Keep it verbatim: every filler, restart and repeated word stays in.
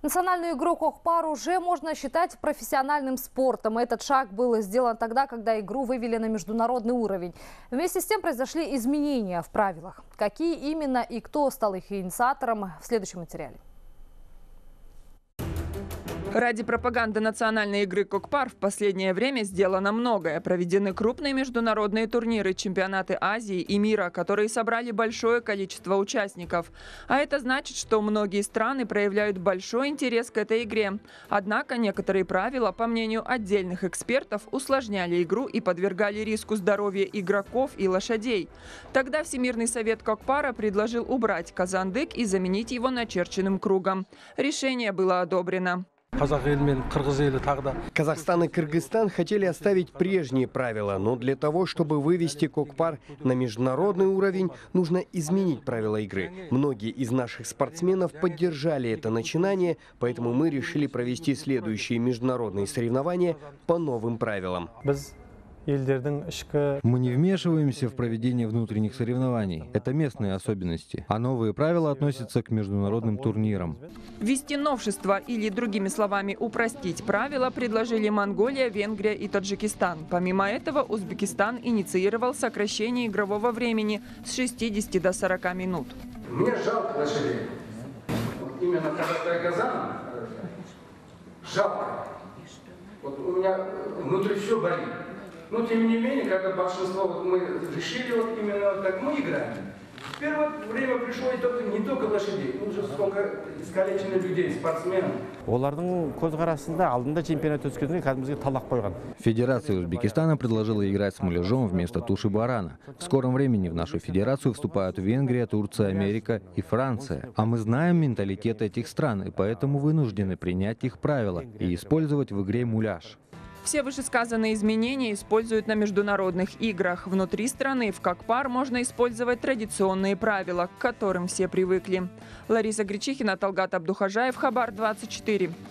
Национальную игру Кокпар уже можно считать профессиональным спортом. Этот шаг был сделан тогда, когда игру вывели на международный уровень. Вместе с тем произошли изменения в правилах. Какие именно и кто стал их инициатором, в следующем материале. Ради пропаганды национальной игры Кокпар в последнее время сделано многое. Проведены крупные международные турниры, чемпионаты Азии и мира, которые собрали большое количество участников. А это значит, что многие страны проявляют большой интерес к этой игре. Однако некоторые правила, по мнению отдельных экспертов, усложняли игру и подвергали риску здоровья игроков и лошадей. Тогда Всемирный совет Кокпара предложил убрать казандык и заменить его начерченным кругом. Решение было одобрено. Казахстан и Кыргызстан хотели оставить прежние правила, но для того, чтобы вывести Кокпар на международный уровень, нужно изменить правила игры. Многие из наших спортсменов поддержали это начинание, поэтому мы решили провести следующие международные соревнования по новым правилам. Мы не вмешиваемся в проведение внутренних соревнований. Это местные особенности. А новые правила относятся к международным турнирам. Ввести новшества или, другими словами, упростить правила предложили Монголия, Венгрия и Таджикистан. Помимо этого, Узбекистан инициировал сокращение игрового времени с шестидесяти до сорока минут. Мне жалко лошадей. Вот именно когда я казан, жалко. Вот у меня внутри все болит. Но тем не менее, когда большинство вот мы решили вот именно так мы играем, теперь вот время пришло и только, не только лошадей, но уже сколько искалеченных людей, спортсменов. Федерация Узбекистана предложила играть с муляжом вместо туши барана. В скором времени в нашу федерацию вступают Венгрия, Турция, Америка и Франция. А мы знаем менталитет этих стран и поэтому вынуждены принять их правила и использовать в игре муляж. Все вышесказанные изменения используют на международных играх. Внутри страны в Кокпар можно использовать традиционные правила, к которым все привыкли. Лариса Гречихина, Талгат Абдухажаев, Хабар двадцать четыре.